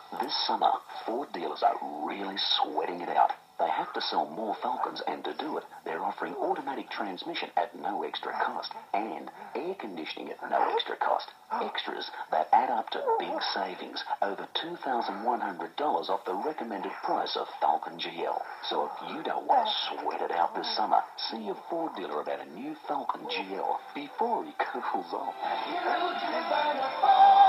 This summer, Ford dealers are really sweating it out. They have to sell more Falcons, and to do it, they're offering automatic transmission at no extra cost and air conditioning at no extra cost. Extras that add up to big savings, over $2,100 off the recommended price of Falcon GL. So if you don't want to sweat it out this summer, see your Ford dealer about a new Falcon GL before he cools off.